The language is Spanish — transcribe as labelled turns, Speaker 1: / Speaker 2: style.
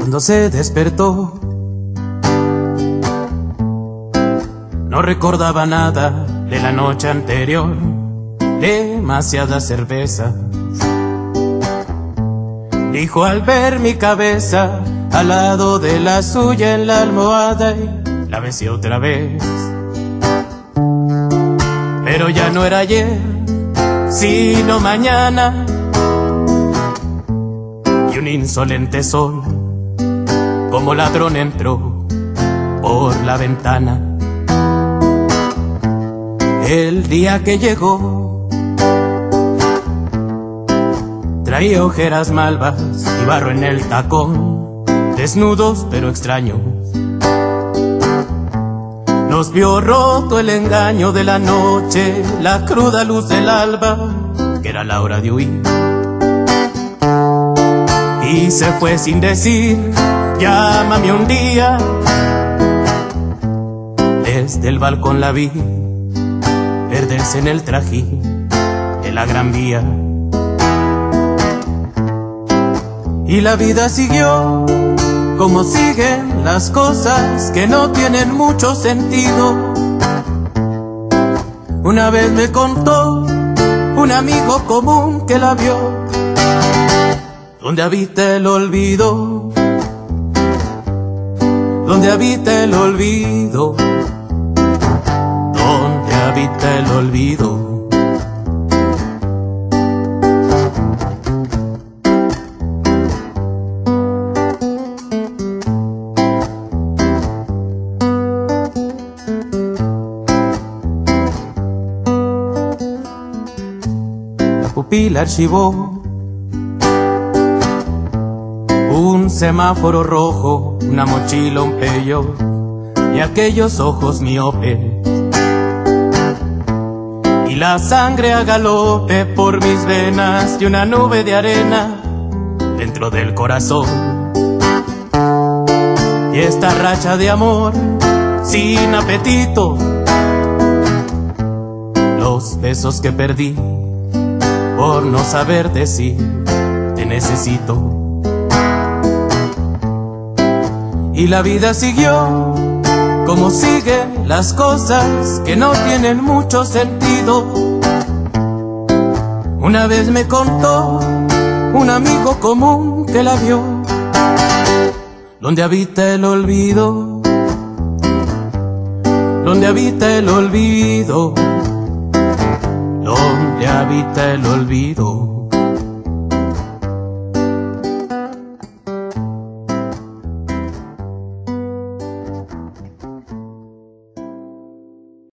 Speaker 1: Cuando se despertó, no recordaba nada de la noche anterior. Demasiada cerveza, dijo al ver mi cabeza al lado de la suya en la almohada, y la besé otra vez. Pero ya no era ayer, sino mañana, y un insolente sol como ladrón entró por la ventana. El día que llegó traía ojeras malvas y barro en el tacón, desnudos pero extraños. Nos vio roto el engaño de la noche, la cruda luz del alba, que era la hora de huir. Y se fue sin decir, llámame un día. Desde el balcón la vi perderse en el trajín de la Gran Vía. Y la vida siguió como siguen las cosas que no tienen mucho sentido. Una vez me contó un amigo común que la vio, donde habita el olvido, donde habita el olvido, donde habita el olvido. La pupila archivó un semáforo rojo, una mochila, un pello y aquellos ojos miopes, y la sangre a galope por mis venas y una nube de arena dentro del corazón. Y esta racha de amor sin apetito, los besos que perdí por no saber decir te necesito. Y la vida siguió como siguen las cosas que no tienen mucho sentido. Una vez me contó un amigo común que la vio, donde habita el olvido, donde habita el olvido, donde habita el olvido.